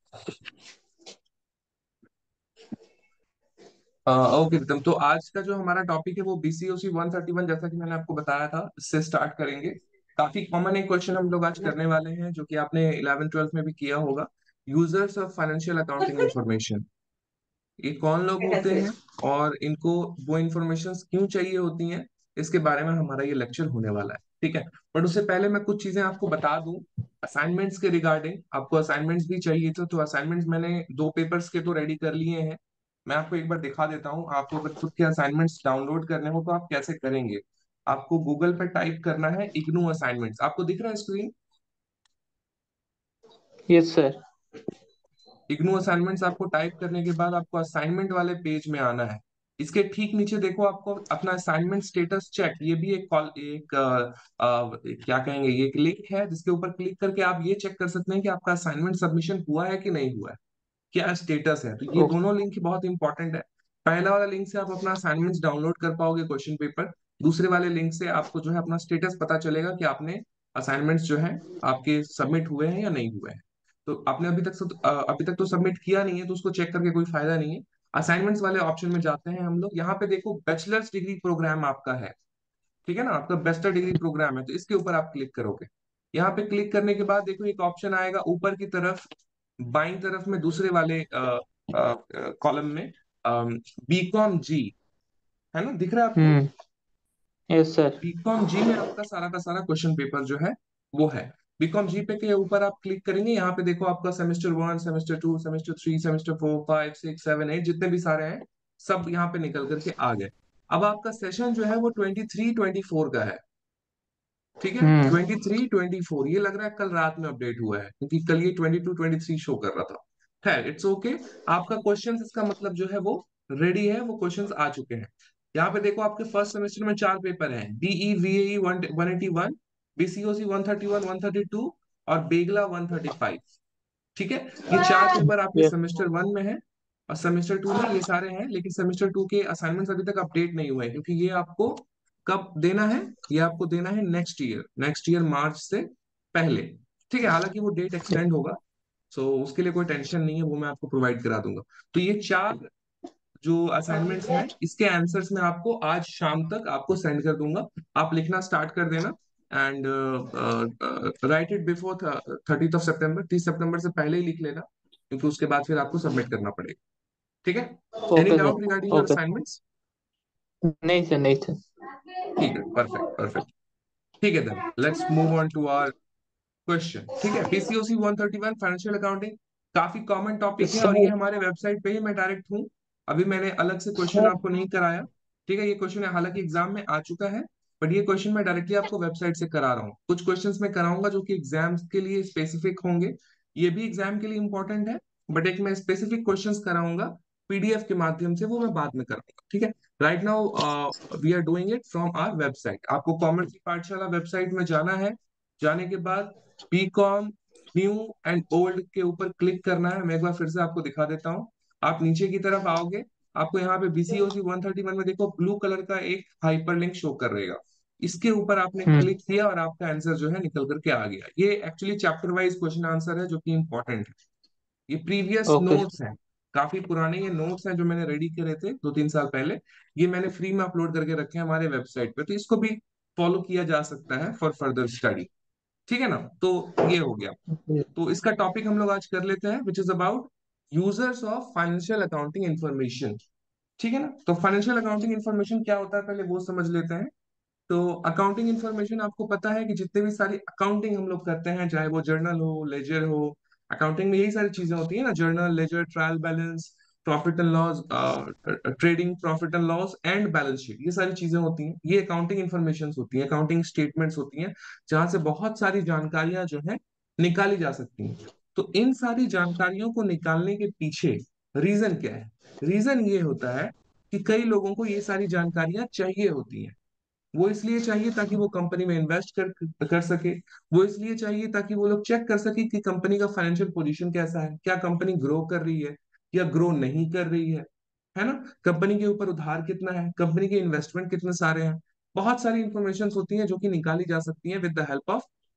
Okay प्रीतम, तो आज का जो हमारा टॉपिक है वो बीसीओसी 131, जैसा कि मैंने आपको बताया था, इससे स्टार्ट करेंगे। काफी कॉमन एक क्वेश्चन हम लोग आज करने वाले हैं, जो कि आपने 11 ट्वेल्थ में भी किया होगा। Users of financial accounting information, ये कौन लोग होते हैं और इनको वो इंफॉर्मेशन क्यों चाहिए होती हैं, इसके बारे में हमारा ये लेक्चर होने वाला है। ठीक है, बट उससे पहले मैं कुछ चीजें आपको बता दूं असाइनमेंट्स के रिगार्डिंग। आपको असाइनमेंट्स भी चाहिए थे, तो असाइनमेंट्स मैंने 2 पेपर्स के तो रेडी कर लिए हैं। मैं आपको एक बार दिखा देता हूँ। आपको अगर खुद के असाइनमेंट्स डाउनलोड करने हो तो आप कैसे करेंगे। आपको गूगल पर टाइप करना है इग्नू असाइनमेंट्स। आपको दिख रहा है screen? Yes sir. IGNOU assignments आपको टाइप करने के बाद आपको असाइनमेंट वाले पेज में आना है। इसके ठीक नीचे देखो, आपको अपना असाइनमेंट स्टेटस चेक, ये भी एक कॉल, एक क्या कहेंगे, ये एक लिंक है जिसके ऊपर क्लिक करके आप ये चेक कर सकते हैं कि आपका असाइनमेंट सबमिशन हुआ है कि नहीं हुआ है, क्या स्टेटस है। तो ये ओके। दोनों लिंक बहुत इंपॉर्टेंट है। पहला वाला लिंक से आप अपना असाइनमेंट्स डाउनलोड कर पाओगे, क्वेश्चन पेपर। दूसरे वाले लिंक से आपको जो है अपना स्टेटस पता चलेगा कि आपने असाइनमेंट्स जो है आपके सबमिट हुए हैं या नहीं हुए हैं। तो आपने अभी तक तो सबमिट किया नहीं है, तो उसको चेक करके कोई फायदा नहीं है। असाइनमेंट्स वाले ऑप्शन में जाते हैं हम लोग। यहाँ पे देखो, बैचलर्स डिग्री प्रोग्राम आपका है, ठीक है ना, आपका बैचलर डिग्री प्रोग्राम है, तो इसके ऊपर आप क्लिक करोगे। यहाँ पे क्लिक करने के बाद देखो एक ऑप्शन आएगा ऊपर की तरफ, बाईं तरफ में, दूसरे वाले कॉलम में, बीकॉम जी, है ना, दिख रहा है आपको? Hmm. Yes sir. BCom G में आपका सारा का सारा क्वेश्चन पेपर जो है वो है। बीकॉम जी पे के ऊपर आप क्लिक करेंगे, यहाँ पे देखो आपका सेमेस्टर 1, सेमेस्टर 2, सेमेस्टर 3, सेमेस्टर 4, 5, 6, 7, 8 जितने भी सारे हैं, सब यहाँ पे निकल करके आ गए। अब आपका सेशन जो है वो 23-24 का है। ठीक है, हम्म। 23-24, ये लग रहा है कल रात में अपडेट हुआ है, क्योंकि कल ये 22-23 शो कर रहा था। खैर, इट्स ओके। आपका क्वेश्चंस, इसका मतलब जो है वो रेडी है, वो क्वेश्चंस आ चुके हैं। यहाँ पे देखो, आपके फर्स्ट सेमेस्टर में 4 पेपर हैं, बीई वीएई 181, बीसीओसी 131, 132 और बेगला 135। ठीक है, ये 4 पेपर आपके यस। सेमेस्टर 1 में है, और सेमेस्टर 2 में ये सारे हैं, लेकिन सेमेस्टर 2 के असाइनमेंट्स अभी तक अपडेट नहीं हुए हैं, क्योंकि ये आपको कब देना है, ये आपको देना है नेक्स्ट ईयर मार्च से पहले। ठीक है, हालांकि वो डेट एक्सटेंड होगा, सो उसके लिए कोई टेंशन नहीं है, वो मैं आपको प्रोवाइड करा दूंगा। तो ये 4 जो असाइनमेंट्स हैं, इसके आंसर्स मैं आपको आज शाम तक आपको सेंड कर दूंगा। आप लिखना स्टार्ट कर देना, and write it before 30th of September, 30 सितंबर से पहले ही लिख लेना, क्योंकि उसके बाद फिर आपको सबमिट करना पड़ेगा। ठीक है? Any okay doubt sir. Regarding your okay. Assignments? नहीं सर, नहीं सर। ठीक है, परफेक्ट परफेक्ट। ठीक है, then let's move on to our question. ठीक है, पीसीओसी 131 फाइनेंशियल अकाउंटिंग, काफी कॉमन टॉपिक है, और ये सर। हमारे वेबसाइट पे ही मैं डायरेक्ट हूँ। अभी मैंने अलग से क्वेश्चन सर। आपको नहीं कराया। ठीक है, ये क्वेश्चन हालांकि एग्जाम में आ चुका है, बट ये क्वेश्चन मैं डायरेक्टली आपको वेबसाइट से करा रहा हूँ। कुछ क्वेश्चंस मैं कराऊंगा जो कि एग्जाम्स के लिए स्पेसिफिक होंगे, ये भी एग्जाम के लिए इंपॉर्टेंट है, बट एक मैं स्पेसिफिक क्वेश्चंस कराऊंगा पीडीएफ के माध्यम से, वो मैं बाद में कराऊंगा। ठीक है, right now we are doing it from our website. आपको कॉमर्स की पाठशाला वेबसाइट में जाना है। जाने के बाद बीकॉम न्यू एंड ओल्ड के ऊपर क्लिक करना है। मैं एक बार फिर से आपको दिखा देता हूँ। आप नीचे की तरफ आओगे, आपको यहाँ पे बीसीओसी 131 में देखो ब्लू कलर का एक हाइपरलिंक शो कर रहेगा, इसके ऊपर आपने हम्म। क्लिक किया और आपका आंसर जो है निकल करके आ गया। ये actually chapter wise question answer है, जो कि इंपॉर्टेंट है। ये प्रीवियस ओके नोट्स सर। हैं, काफी पुराने ये नोट्स हैं जो मैंने रेडी करे थे 2-3 साल पहले। ये मैंने फ्री में अपलोड करके रखे हैं हमारे वेबसाइट पे, तो इसको भी फॉलो किया जा सकता है फॉर फर्दर स्टडी। ठीक है ना, तो ये हो गया। तो इसका टॉपिक हम लोग आज कर लेते हैं, which is about users of financial accounting information. ठीक है ना, तो फाइनेंशियल अकाउंटिंग इंफॉर्मेशन क्या होता है, पहले वो समझ लेते हैं। तो अकाउंटिंग इंफॉर्मेशन, आपको पता है कि जितने भी सारी अकाउंटिंग हम लोग करते हैं, चाहे वो जर्नल हो, लेजर हो, अकाउंटिंग में यही सारी चीजें होती है ना, journal, ledger, trial balance, profit and loss, trading profit and loss and balance sheet, ये सारी चीजें होती हैं, ये अकाउंटिंग इंफॉर्मेशन होती हैं, अकाउंटिंग स्टेटमेंट्स होती हैं, जहां से बहुत सारी जानकारियां जो है निकाली जा सकती हैं। तो इन सारी जानकारियों को निकालने के पीछे रीजन क्या है? रीजन ये होता है कि कई लोगों को ये सारी जानकारियां चाहिए होती हैं। वो इसलिए चाहिए ताकि वो कंपनी में इन्वेस्ट कर सके। वो इसलिए चाहिए ताकि वो लोग चेक कर सके कि कंपनी का फाइनेंशियल पोजीशन कैसा है, क्या कंपनी ग्रो कर रही है या ग्रो नहीं कर रही है ना, कंपनी के ऊपर उधार कितना है, कंपनी के इन्वेस्टमेंट कितने सारे हैं। बहुत सारी इंफॉर्मेशन होती हैं जो कि निकाली जा सकती हैं with the help of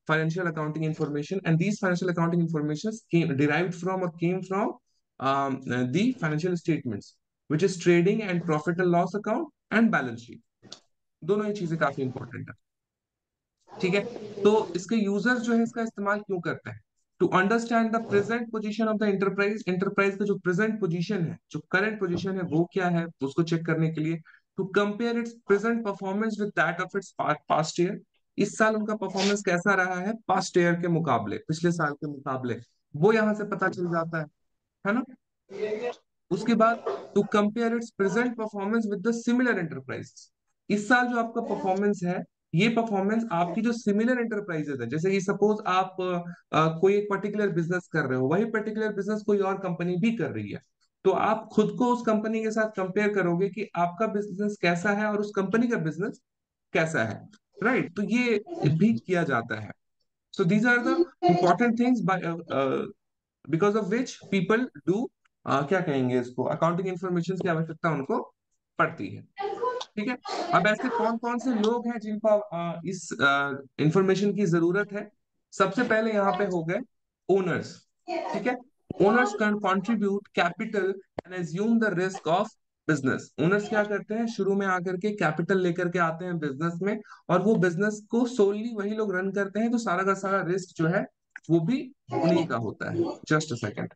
financial accounting information, and these financial accounting informations came derived from or came from the financial statements, which is trading and profit and loss account and balance sheet. दोनों ही चीजें काफी important है। ठीक है, तो इसके users जो है इसका इस्तेमाल क्यों करते हैं? To understand the present position of the enterprise, enterprise का जो प्रेजेंट पोजीशन है, जो करंट पोजीशन है वो क्या है, उसको चेक करने के लिए। To compare its present performance with that of its past year, इस साल उनका परफॉर्मेंस कैसा रहा है पास्ट ईयर के मुकाबले, पिछले साल के मुकाबले, वो यहां से पता चल जाता है ना। उसके बाद to compare its present performance with the similar enterprises, इस साल जो आपका परफॉर्मेंस है, ये परफॉर्मेंस आपकी जो सिमिलर एंटरप्राइजेस है, जैसे कि सपोज आप कोई एक पर्टिकुलर बिजनेस कर रहे हो, वही पर्टिकुलर बिजनेस कोई और कंपनी भी कर रही है, तो आप खुद को उस कंपनी के साथ कंपेयर करोगे कि आपका बिजनेस कैसा है और उस कंपनी का बिजनेस कैसा है। राइट, तो ये भी किया जाता है। So these are the important things because of which people do, क्या कहेंगे इसको, अकाउंटिंग इंफॉर्मेशन की आवश्यकता उनको पड़ती है। ठीक है, अब ऐसे कौन कौन से लोग हैं जिनको इस इंफॉर्मेशन की जरूरत है? सबसे पहले यहाँ पे हो गए ओनर्स। ठीक है, owners can contribute capital and assume the risk of business. Owners क्या करते हैं, शुरू में आकर के कैपिटल लेकर के आते हैं बिजनेस में, और वो बिजनेस को सोलली वही लोग रन करते हैं, तो सारा का सारा रिस्क जो है वो भी उन्हीं का होता है। Just a second.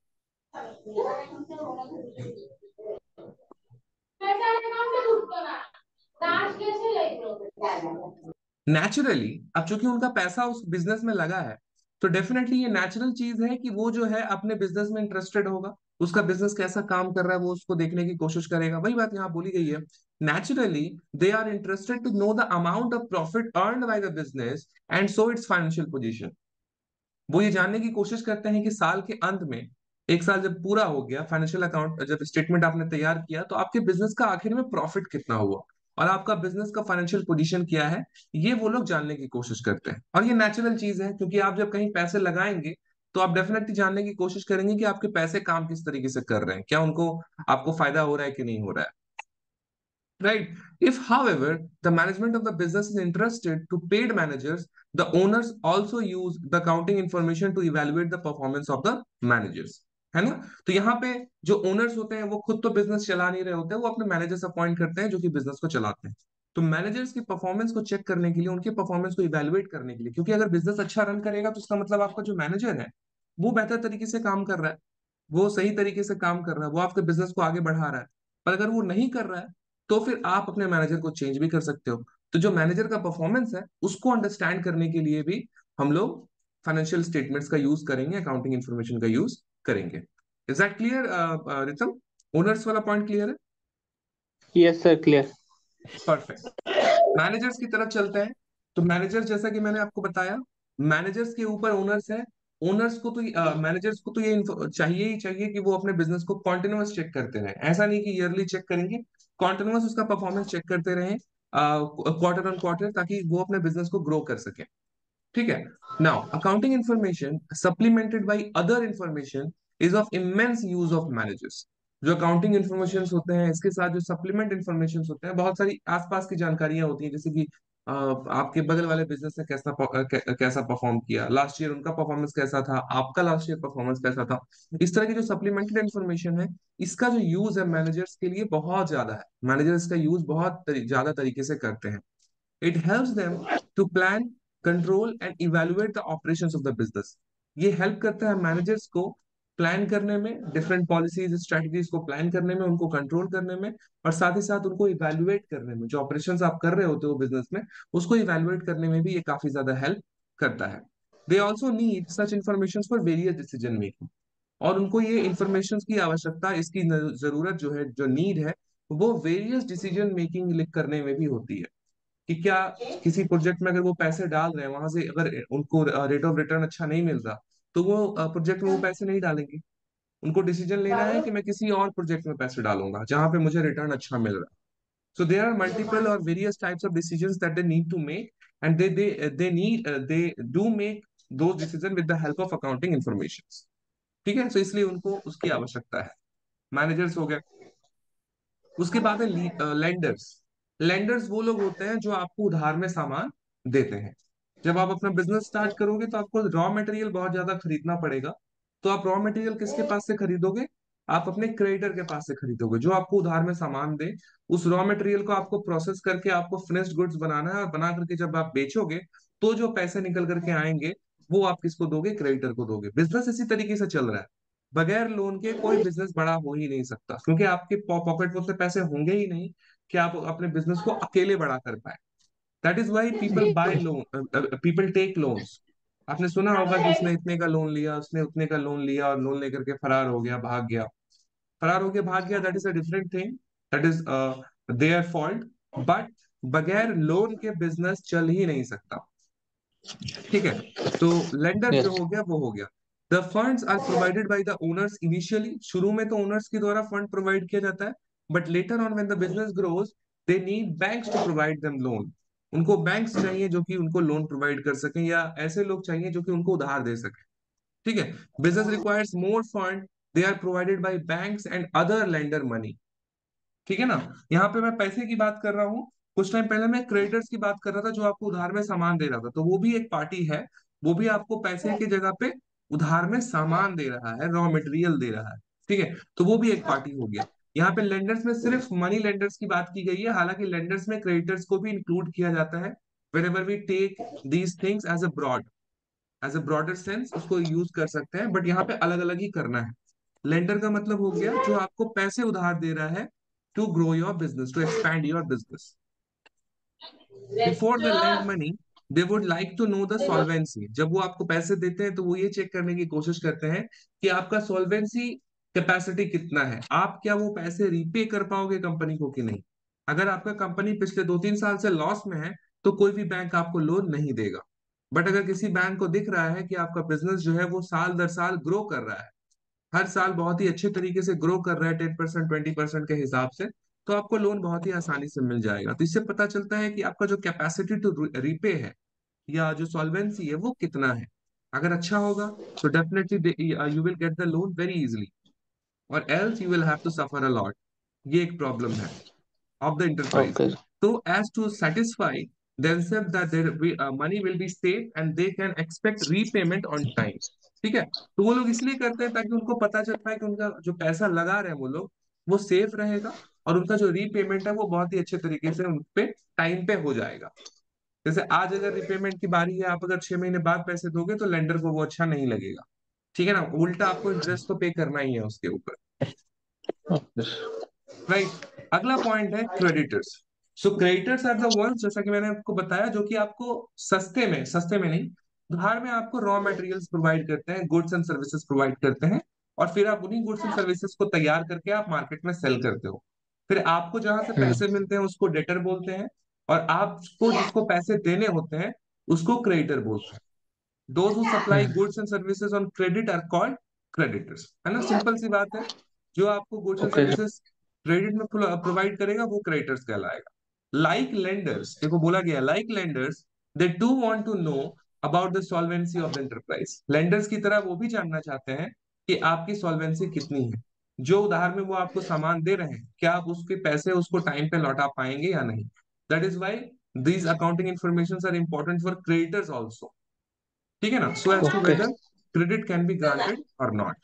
नेचुरली अब चूंकि उनका पैसा उस बिजनेस में लगा है, तो डेफिनेटली ये नेचुरल चीज है कि वो जो है अपने बिजनेस में इंटरेस्टेड होगा, उसका बिजनेस कैसा काम कर रहा है वो उसको देखने की कोशिश करेगा। वही बात यहाँ बोली गई है, naturally they are interested to know the amount of profit earned by the business and so its financial position. वो ये जानने की कोशिश करते हैं कि साल के अंत में, एक साल जब पूरा हो गया, फाइनेंशियल अकाउंट जब स्टेटमेंट आपने तैयार किया, तो आपके बिजनेस का आखिर में प्रॉफिट कितना हुआ और आपका बिजनेस का फाइनेंशियल पोजीशन क्या है, ये वो लोग जानने की कोशिश करते हैं। और ये नेचुरल चीज है, क्योंकि आप जब कहीं पैसे लगाएंगे तो आप डेफिनेटली जानने की कोशिश करेंगे कि आपके पैसे काम किस तरीके से कर रहे हैं, क्या उनको, आपको फायदा हो रहा है कि नहीं हो रहा है। Right. If, however, the management of the business is interested to paid managers, the owners also use the accounting information to evaluate the performance of the managers. है ना? तो यहाँ पे जो ओनर्स होते हैं वो खुद तो बिजनेस चला नहीं रहे होते, वो अपने मैनेजर्स अपॉइंट करते हैं जो कि बिजनेस को चलाते हैं। तो मैनेजर्स की परफॉर्मेंस को चेक करने के लिए, उनके परफॉर्मेंस को इवेलुएट करने के लिए, क्योंकि अगर बिजनेस अच्छा रन करेगा तो उसका मतलब आपका जो मैनेजर है वो बेहतर तरीके से काम कर रहा है, वो सही तरीके से काम कर रहा है, वो आपके बिजनेस को आगे बढ़ा रहा है। पर अगर वो नहीं कर रहा है तो फिर आप अपने मैनेजर को चेंज भी कर सकते हो। तो जो मैनेजर का परफॉर्मेंस है उसको अंडरस्टैंड करने के लिए भी हम लोग फाइनेंशियल स्टेटमेंट्स का यूज करेंगे, अकाउंटिंग इंफॉर्मेशन का यूज करेंगे। Is that clear Ritam? Owners वाला पॉइंट क्लियर है? Yes sir, clear. Perfect. Managers की तरफ चलते हैं। तो मैनेजर्स, जैसा कि मैंने आपको बताया, मैनेजर्स के ऊपर ओनर्स है। ओनर्स को तो मैनेजर्स को तो ये चाहिए ही चाहिए कि वो अपने बिजनेस को कॉन्टिन्यूअस चेक करते रहें। ऐसा नहीं कि ईयरली चेक करेंगे, कॉन्टिन्यूअस उसका परफॉर्मेंस चेक करते रहें क्वार्टर ऑन क्वार्टर, ताकि वो अपने बिजनेस को ग्रो कर सके। ठीक है, now accounting information supplemented by other information is of immense use of managers. जो अकाउंटिंग इंफॉर्मेशन होते हैं, इसके साथ जो सप्लीमेंट इंफॉर्मेशन होते हैं, बहुत सारी आसपास की जानकारियां होती हैं, जैसे कि आपके बगल वाले बिजनेस ने कैसा परफॉर्म किया लास्ट ईयर, उनका परफॉर्मेंस कैसा था, आपका लास्ट ईयर परफॉर्मेंस कैसा था। इस तरह की जो सप्लीमेंटेड इंफॉर्मेशन है, इसका जो यूज है मैनेजर्स के लिए बहुत ज्यादा है। मैनेजर्स का यूज बहुत ज्यादा तरीके से करते हैं। It helps them to plan, control and evaluate the operations of the business. ये हेल्प करता है मैनेजर्स को प्लान करने में, डिफरेंट पॉलिसीज स्ट्रेटजीज को प्लान करने में, उनको कंट्रोल करने में, और साथ ही साथ उनको इवेल्युएट करने में, जो ऑपरेशंस आप कर रहे होते हो बिजनेस में, उसको इवेल्युएट करने में भी ये काफी ज्यादा हेल्प करता है। They also need such information for various decision making. और उनको ये इंफॉर्मेशन की आवश्यकता, इसकी जरूरत जो है, जो नीड है, वो वेरियस डिसीजन मेकिंग करने में भी होती है। कि क्या किसी प्रोजेक्ट में अगर वो पैसे डाल रहे हैं, वहां से अगर उनको रेट ऑफ रिटर्न अच्छा नहीं मिल रहा, तो वो प्रोजेक्ट में वो पैसे नहीं डालेंगे। उनको डिसीजन लेना है कि मैं किसी और प्रोजेक्ट में पैसे डालूंगा जहां पे मुझे रिटर्न अच्छा मिल रहा है। सो देयर आर मल्टीपल और various types of decisions that they need to make, and they do make those decision with the help of accounting information. ठीक है, तो इसलिए उनको उसकी आवश्यकता है। मैनेजर्स हो गए। उसके बाद है लेंडर्स। लेंडर्स वो लोग होते हैं जो आपको उधार में सामान देते हैं। जब आप अपना बिजनेस स्टार्ट करोगे तो आपको रॉ मटेरियल बहुत ज्यादा खरीदना पड़ेगा। तो आप रॉ मटेरियल किसके पास से खरीदोगे? आप अपने क्रेडिटर के पास से खरीदोगे, जो आपको उधार में सामान दे। उस रॉ मटेरियल को आपको प्रोसेस करके आपको फिनिश्ड गुड्स बनाना है, और बना करके जब आप बेचोगे तो जो पैसे निकल करके आएंगे वो आप किसको दोगे? क्रेडिटर को दोगे। बिजनेस इसी तरीके से चल रहा है। बगैर लोन के कोई बिजनेस बड़ा हो ही नहीं सकता, क्योंकि आपके पॉकेट में उतने पैसे होंगे ही नहीं कि आप अपने बिजनेस को अकेले बड़ा कर पाए। That is why people buy loan, people take loans. आपने सुना होगा कि उसने इतने का लोन लिया, उसने उतने का लोन लिया, और लोन लेकर के फरार हो गया, भाग गया। फरार होके भाग गया, that is a different thing. That is their fault. But बगैर लोन के बिजनेस चल ही नहीं सकता। ठीक है। तो लेंडर जो Yes. हो गया वो हो गया। The funds are provided by the owners initially. शुरू में तो ओनर्स के द्वारा फंड प्रोवाइड किया जाता है, but later on when the business grows they need banks to provide them loan. उनको बैंक्स चाहिए जो कि उनको लोन प्रोवाइड कर सकें, या ऐसे लोग चाहिए जो कि उनको उधार दे सकें। ठीक है। Business requires more fund, they are provided by banks and other lender money. ठीक है ना। यहाँ पे मैं पैसे की बात कर रहा हूँ, कुछ टाइम पहले मैं क्रेडिटर्स की बात कर रहा था, जो आपको उधार में सामान दे रहा था, तो वो भी एक पार्टी है। वो भी आपको पैसे की जगह पे उधार में सामान दे रहा है, रॉ मटेरियल दे रहा है। ठीक है, तो वो भी एक पार्टी हो गया। यहाँ पे लेंडर्स में सिर्फ मनी लेंडर्स की बात की गई है, हालांकि लेंडर्स में क्रेडिटर्स को भी इंक्लूड किया जाता है। Whenever we take these things as a broader sense उसको यूज कर सकते हैं, बट यहाँ पे अलग अलग ही करना है। लेंडर का मतलब हो गया जो आपको पैसे उधार दे रहा है to grow your business, to expand your business. Before the lend money they would like to know the solvency. जब वो आपको पैसे देते हैं तो वो ये चेक करने की कोशिश करते हैं कि आपका सॉल्वेंसी कैपेसिटी कितना है, आप क्या वो पैसे रीपे कर पाओगे कंपनी को कि नहीं। अगर आपका कंपनी पिछले 2-3 साल से लॉस में है तो कोई भी बैंक आपको लोन नहीं देगा। बट अगर किसी बैंक को दिख रहा है कि आपका बिजनेस जो है वो साल दर साल ग्रो कर रहा है, हर साल बहुत ही अच्छे तरीके से ग्रो कर रहा है, 10% 20% के हिसाब से, तो आपको लोन बहुत ही आसानी से मिल जाएगा। तो इससे पता चलता है कि आपका जो कैपेसिटी टू रीपे है, या जो सॉल्वेंसी है, वो कितना है। अगर अच्छा होगा तो definitely you will get the loan very easily, और else you will have to suffer a lot. ये एक प्रॉब्लम है of the enterprise. Okay. So as to satisfy themselves that their money will be safe and they can expect repayment on time. ठीक है। तो वो लोग इसलिए करते हैं ताकि उनको पता चल पाए कि उनका जो पैसा लगा रहे हैं वो लोग, वो सेफ रहेगा, और उनका जो रीपेमेंट है वो बहुत ही अच्छे तरीके से उन पे टाइम पे हो जाएगा। जैसे आज अगर रिपेमेंट की बारी है, आप अगर 6 महीने बाद पैसे दोगे तो लेंडर को वो अच्छा नहीं लगेगा। ठीक है ना, उल्टा आपको इंटरेस्ट तो पे करना ही है उसके ऊपर। Yes. राइट। अगला पॉइंट है creditors. So creditors are the ones, जैसा कि मैंने आपको बताया, जो कि आपको सस्ते में नहीं, उधार में आपको रॉ मटेरियल्स प्रोवाइड करते हैं, गुड्स एंड सर्विसेज प्रोवाइड करते हैं, और फिर आप उन्हीं गुड्स एंड सर्विसेज को तैयार करके आप मार्केट में सेल करते हो। फिर आपको जहां से Hmm. पैसे मिलते हैं उसको डेटर बोलते हैं, और आपको जिसको पैसे देने होते हैं उसको क्रेडिटर बोलते हैं। Those who supply Hmm. Goods and services on credit are called creditors. है ना, सिंपल सी बात है। जो आपको goods and Okay, sir. Services credit में प्रोवाइड करेगा वो क्रेडिटर्स कहलाएगा। लाइक लेंडर्स, देखो बोला गया like lenders, they to want to know about the solvency of the enterprise. Lenders की तरह वो भी जानना चाहते हैं कि आपकी सॉल्वेंसी कितनी है। जो उधार में वो आपको सामान दे रहे हैं, क्या आप उसके पैसे उसको टाइम पे लौटा पाएंगे या नहीं। That is why these accounting informations are important for creditors also। ठीक है ना, so as to Okay. Whether credit can be granted or not.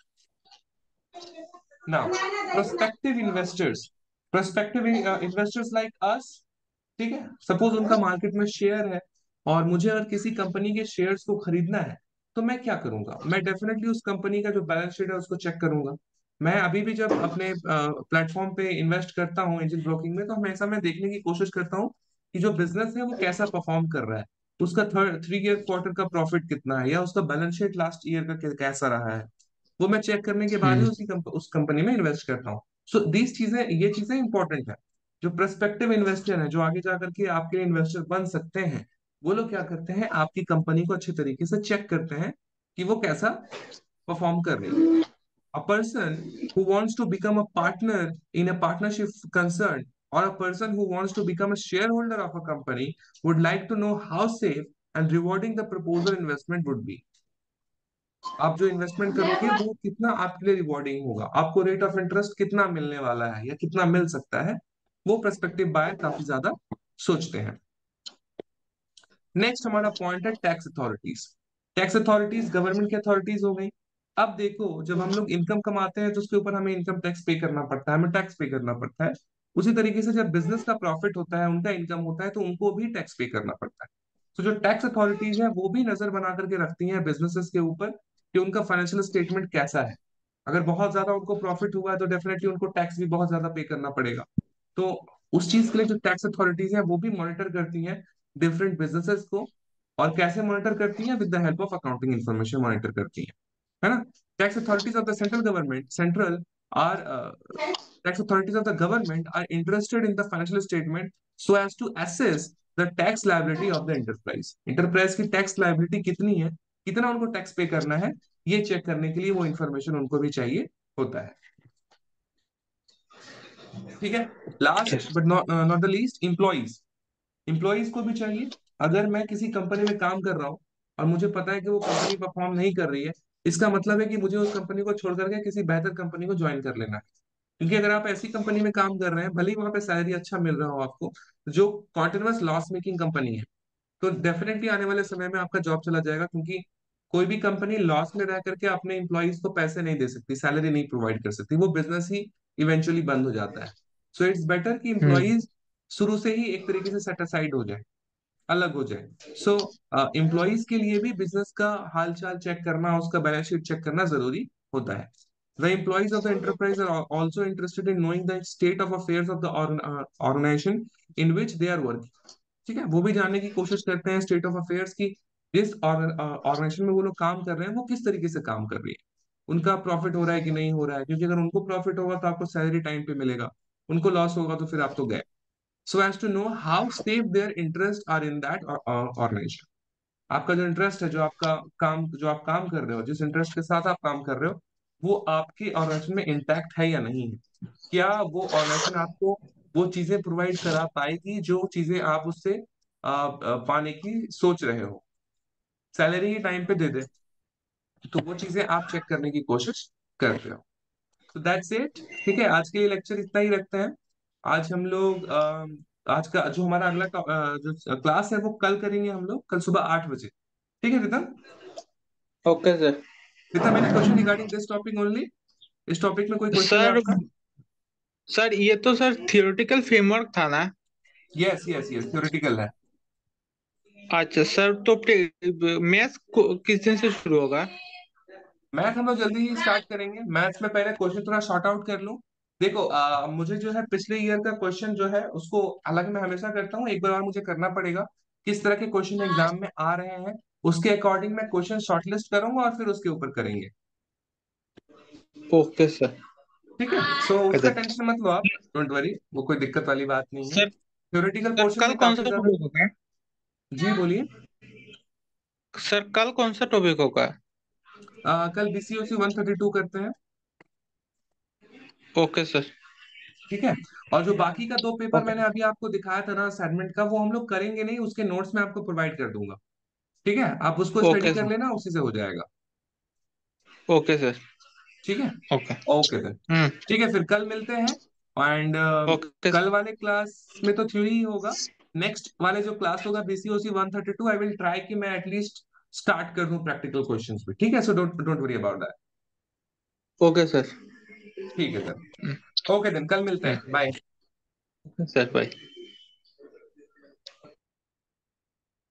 Now prospective investors, prospective investors like us. ठीक है, सपोज उनका मार्केट में share है, और मुझे अगर किसी कंपनी के शेयर्स को खरीदना है, तो मैं क्या करूंगा? मैं डेफिनेटली उस कंपनी का जो बैलेंस शीट है उसको चेक करूंगा। मैं अभी भी जब अपने प्लेटफॉर्म पे इन्वेस्ट करता हूँ एंजल ब्रोकिंग में, तो हमेशा मैं देखने की कोशिश करता हूँ कि जो बिजनेस है वो कैसा परफॉर्म कर रहा है, उसका 3 ईयर क्वार्टर का प्रॉफिट कितना है, या उसका बैलेंस शीट लास्ट ईयर का कैसा रहा है। वो मैं चेक करने के बाद ही Hmm. उस कंपनी में इन्वेस्ट करता हूँ। सो दीज चीजें, ये चीजें इंपॉर्टेंट है। जो प्रोस्पेक्टिव इन्वेस्टर है, जो आगे जाकर के आपके इन्वेस्टर बन सकते हैं, वो लोग क्या करते हैं, आपकी कंपनी को अच्छे तरीके से चेक करते हैं कि वो कैसा परफॉर्म कर रही है। A person who wants to become a partner in a partnership concern, or a person who wants to become a shareholder of a company, would like to know how safe and rewarding the proposal investment would be। आप जो investment करोगे वो कितना आपके लिए rewarding होगा, आपको rate of interest कितना मिलने वाला है या कितना मिल सकता है, वो प्रस्पेक्टिव बायर काफी ज्यादा सोचते हैं। नेक्स्ट हमारा पॉइंट है tax authorities. Tax authorities government की अथॉरिटीज हो गई। अब देखो, जब हम लोग इनकम कमाते हैं तो उसके ऊपर हमें इनकम टैक्स पे करना पड़ता है, हमें टैक्स पे करना पड़ता है। उसी तरीके से जब बिजनेस का प्रॉफिट होता है, उनका इनकम होता है, तो उनको भी टैक्स पे करना पड़ता है। तो जो टैक्स अथॉरिटीज है वो भी नजर बना करके रखती हैं बिजनेसेस के ऊपर कि उनका फाइनेंशियल स्टेटमेंट कैसा है। अगर बहुत ज्यादा उनको प्रॉफिट हुआ है तो डेफिनेटली उनको टैक्स भी बहुत ज्यादा पे करना पड़ेगा। तो उस चीज के लिए जो टैक्स अथॉरिटीज हैं वो भी मॉनिटर करती हैं डिफरेंट बिजनेसेस को। और कैसे मॉनिटर करती हैं? With the help of accounting information monitor करती हैं, है ना। Tax authorities of the central government central are tax authorities of the government are interested in the financial statement so as to assess the tax liability of the enterprise। enterprise की tax liability कितनी है, कितना उनको tax पे करना है, ये check करने के लिए वो इंफॉर्मेशन उनको भी चाहिए होता है। ठीक है। Last Yes. But not the least, employees. Employees को भी चाहिए। अगर मैं किसी कंपनी में काम कर रहा हूँ और मुझे पता है कि वो कंपनी परफॉर्म नहीं कर रही है, इसका मतलब है कि मुझे उस कंपनी को छोड़ करके किसी बेहतर कंपनी को ज्वाइन कर लेना है। क्योंकि अगर आप ऐसी कंपनी में काम कर रहे हैं, भले ही वहां पे सैलरी अच्छा मिल रहा हो आपको, जो कॉन्टिन्यूअस लॉस मेकिंग कंपनी है, तो डेफिनेटली आने वाले समय में आपका जॉब चला जाएगा। क्योंकि कोई भी कंपनी लॉस में रह करके अपने इंप्लॉइज को पैसे नहीं दे सकती, सैलरी नहीं प्रोवाइड कर सकती, वो बिजनेस ही इवेंचुअली बंद हो जाता है। सो इट्स बेटर कि हम्म। इंप्लॉइज शुरू से ही एक तरीके से सेट असाइड हो जाए, अलग हो जाए। सो एम्प्लॉयज के लिए भी बिजनेस का हाल चाल चेक करना, उसका बैलेंस शीट चेक करना जरूरी होता है। The employees of the enterprise are also interested in knowing the state of affairs of the organization in which they are working। ठीक है, वो भी जानने की कोशिश करते हैं स्टेट ऑफ अफेयर्स की, जिस ऑर्गेनाइजेशन में वो लोग काम कर रहे हैं वो किस तरीके से काम कर रही है, उनका प्रॉफिट हो रहा है कि नहीं हो रहा है। क्योंकि अगर उनको प्रॉफिट होगा तो आपको सैलरी टाइम पे मिलेगा, उनको लॉस होगा तो फिर आप तो गए। So as to know how safe their interest are in that organisation. आपका जो इंटरेस्ट है, जो आप काम कर रहे हो, जिस इंटरेस्ट के साथ आप काम कर रहे हो, वो आपके ऑर्गेनाइजेशन में इंटैक्ट है या नहीं है। क्या वो ऑर्गेनाइजेशन आपको वो चीजें प्रोवाइड करा पाएगी जो चीजें आप उससे पाने की सोच रहे हो। सैलरी ही टाइम पे दे दे तो वो चीजें आप चेक करने की कोशिश कर रहे हो। तो दैट्स इट। ठीक है, आज के लिए लेक्चर इतना ही रखते हैं। आज हम लोग आज का जो हमारा अगला जो क्लास है वो कल करेंगे, हम लोग कल सुबह 8 बजे। ठीक है Ritam? Okay sir. Ritam, any question regarding this topic only? इस टॉपिक में कोई क्वेश्चन है सर आपका? सर ये तो सर थियोरेटिकल फ्रेमवर्क था ना? यस यस यस, थ्योरेटिकल है। अच्छा सर, तो मैथ्स किस दिन से शुरू होगा? मैथ हम लोग जल्दी ही स्टार्ट करेंगे। मैथ्स में पहले क्वेश्चन थोड़ा शॉर्ट आउट कर लूं। देखो, मुझे जो है पिछले ईयर का क्वेश्चन जो है उसको, हालांकि मैं हमेशा करता हूँ, एक बार और मुझे करना पड़ेगा। किस तरह के क्वेश्चन एग्जाम में आ रहे हैं उसके अकॉर्डिंग मैं क्वेश्चन शॉर्टलिस्ट करूंगा और फिर उसके ऊपर करेंगे। Okay sir. ठीक है, सो उसका गजब। टेंशन मत लो आप, डोंट वरी, वो कोई दिक्कत वाली बात नहीं है। सर थ्योरेटिकल सर पोर्शन कल में कौन काफी सा ज्यादा। टॉपिक होगा? जी बोलिए। सर कल कौन सा टॉपिक होगा? कल बीसीओसी 132 करते हैं। Okay sir. ठीक है। और जो बाकी का 2 पेपर ओके। मैंने अभी आपको दिखाया था ना असाइनमेंट का, वो हम लोग करेंगे नहीं, उसके नोट्स मैं आपको प्रोवाइड कर दूंगा। ठीक है, आप उसको स्टडी ओके कर सर। लेना, उसी से हो जाएगा। Okay sir. ठीक है। ओके। Okay then. हम्म। ठीक है, फिर कल मिलते हैं। एंड ओके कल सर। वाले क्लास में तो थ्योरी ही होगा। नेक्स्ट वाले जो क्लास होगा बीसीओसी 132, आई विल ट्राई कि मैं एटलीस्ट स्टार्ट कर दूं प्रैक्टिकल क्वेश्चंस भी। ठीक है, so don't don't worry about that. Okay sir. ठीक है सर। ओके देन, कल मिलते हैं, बाय। Sir bye.